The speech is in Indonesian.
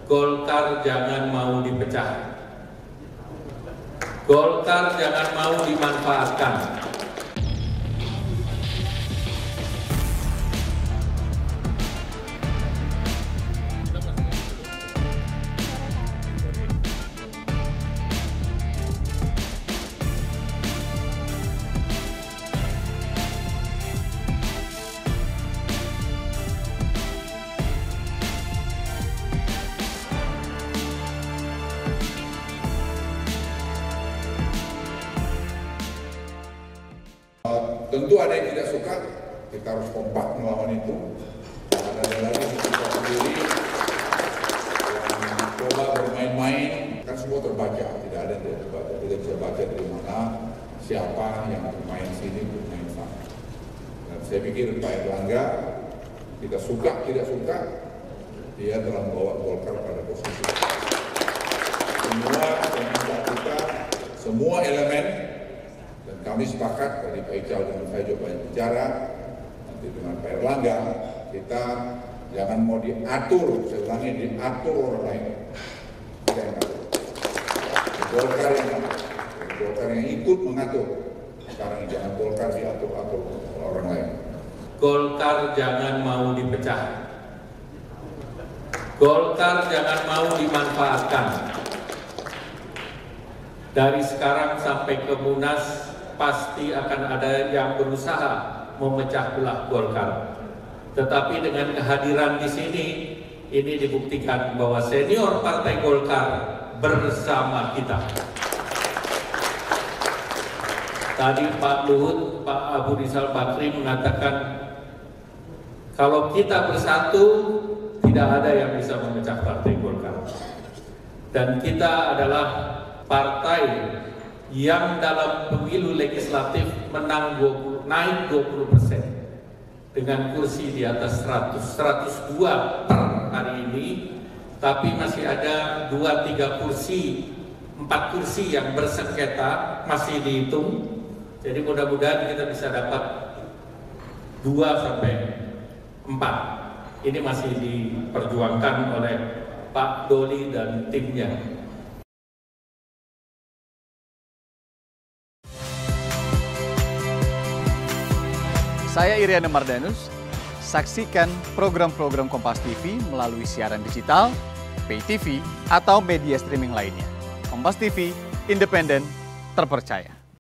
Golkar jangan mau dipecah. Golkar jangan mau dimanfaatkan. Tentu ada yang tidak suka, kita harus kompak melawan itu. Ada lagi kita sendiri yang coba bermain-main, kan semua terbaca, tidak ada yang tidak terbaca. Tidak bisa baca dari mana, siapa yang bermain sini, bermain sana. Dan saya pikir Pak Erlangga, kita suka, tidak suka, dia telah membawa Golkar pada posisi. Semua pemerintah kita, semua elemen, dan kami sepakat, tadi Pak Ical dan saya juga banyak bicara, nanti dengan Pak Erlangga, kita jangan mau diatur, saya ulangi, diatur orang lain. Kita yang atur. Golkar yang atur. Golkar yang ikut mengatur. Sekarang jangan Golkar diatur-atur orang lain. Golkar jangan mau dipecah. Golkar jangan mau dimanfaatkan. Dari sekarang sampai ke Munas, pasti akan ada yang berusaha memecah belah Golkar. Tetapi dengan kehadiran di sini, ini dibuktikan bahwa senior Partai Golkar bersama kita. Tadi Pak Luhut, Pak Abu Rizal Bakri mengatakan, kalau kita bersatu, tidak ada yang bisa memecah Partai Golkar. Dan kita adalah partai yang dalam pemilu legislatif menang naik 20% dengan kursi di atas 102 per hari ini, tapi masih ada 2-3 kursi, 4 kursi yang bersengketa masih dihitung. Jadi mudah-mudahan kita bisa dapat 2-4. Ini masih diperjuangkan oleh Pak Doli dan timnya. Saya Iriana Mardanus, saksikan program-program Kompas TV melalui siaran digital, pay TV, atau media streaming lainnya. Kompas TV, independen, terpercaya.